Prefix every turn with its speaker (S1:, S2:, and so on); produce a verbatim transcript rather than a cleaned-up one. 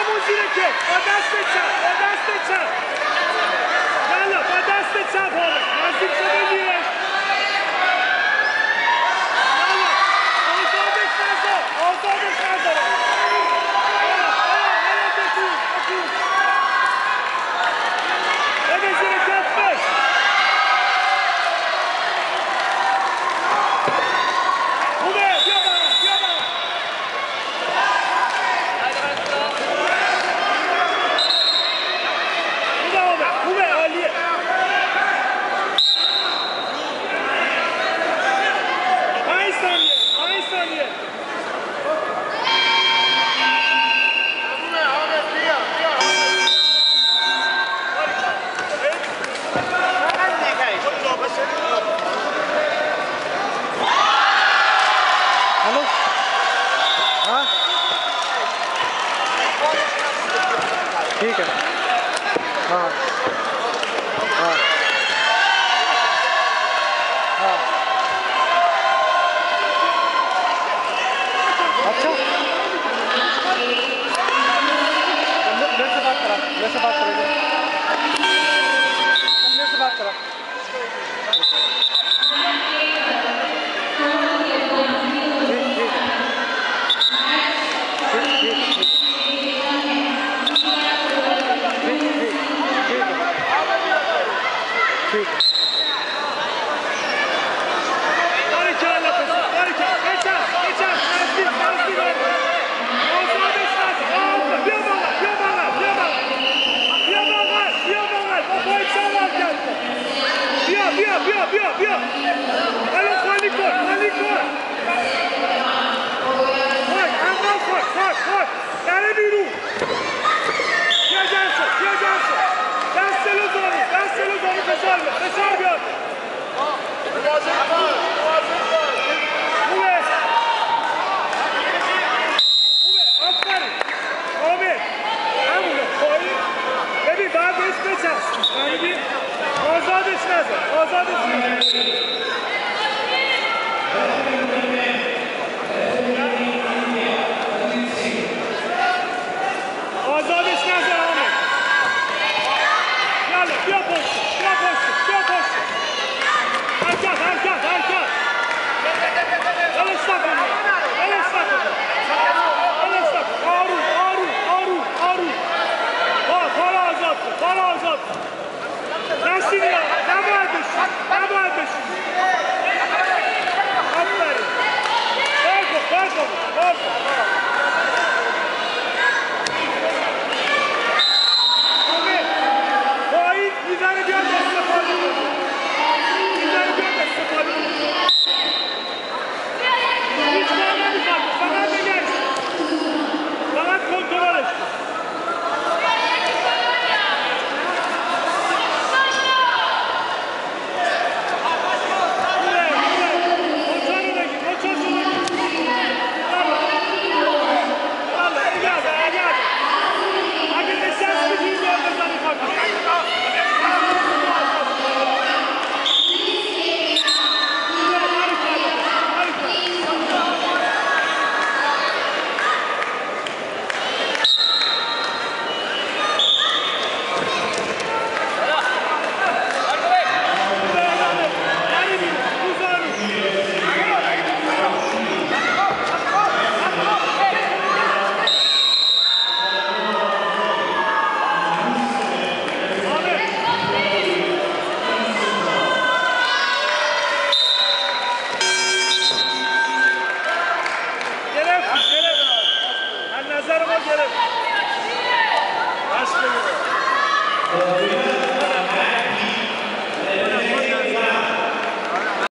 S1: همون زیر کت با دست چپ با دست چپ یالا با دست چپ حالا نزدیک شو بگیرش یالا آزادش نذار آزادش نذار یالا یالا بکن بکن بده زیر کتفش خوبه بیا بابا بیا بابا خوبه عالیه پنج ثانیه پنج ثانیه
S2: हेलो हाँ ठीक है हाँ हाँ हाँ अच्छा मेरे से बात करा मेरे से बात करेगा मेरे से बात करा بیا بیا بیا بیا الان خالی کن خالی کن خاک انقل خاک خاک خاک نره بیرون بیا جنسو بیا جنسو دست جلو زانو دست جلو زانو فشار بیاد فشار بیاد خوبه خوبه آفرین آمین همونه پایین ببین باید بهش بچسبی فهمیدی آزادش نذار آزادش نذار آزادش نذار آمین یالا بیا پشت بیا پشت بیا پشت حرکت حرکت حرکت الاشتا کن الاشتا کن الاشتا کن آروم آروم آروم آروم پارو آزاد کن پارو آزاد کن دستی میاد نباید بشید نباید بشید آفرین برکن برکن برکن آمین پایین میزنه بیاد استفاده کنید میزنه بیاد استفاده کنید هیچ کار نمیخواد فقط بگرد فقط کنترلش کن نظر ما گرفت.